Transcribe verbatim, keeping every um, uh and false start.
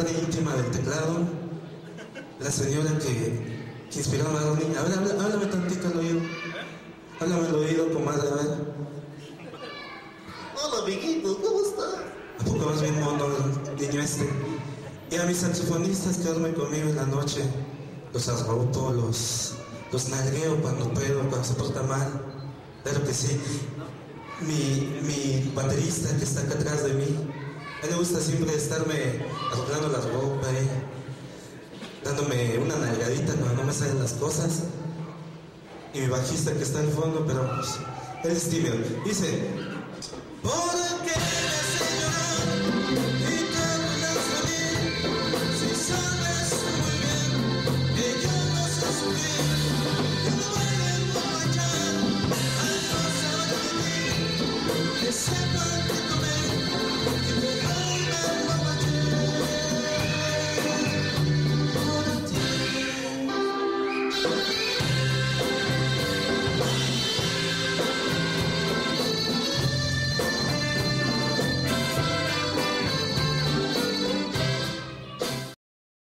padre íntima del teclado, la señora que, que inspiró a Madonna. A ver, háblame, háblame tantito al oído. Háblame al oído, comadre, a ver. Hola, amiguito, ¿cómo estás? ¿A poco más bien mono el niño este? Y a mis saxofonistas que duermen conmigo en la noche, los arropo, los, los nalgueo cuando puedo, cuando se porta mal. Claro que sí. Mi, mi baterista que está acá atrás de mí, a él le gusta siempre estarme arreglando la ropa, eh, dándome una nalgadita cuando no me salen las cosas. Y mi bajista que está al fondo, pero pues, él es tímido. Dice, por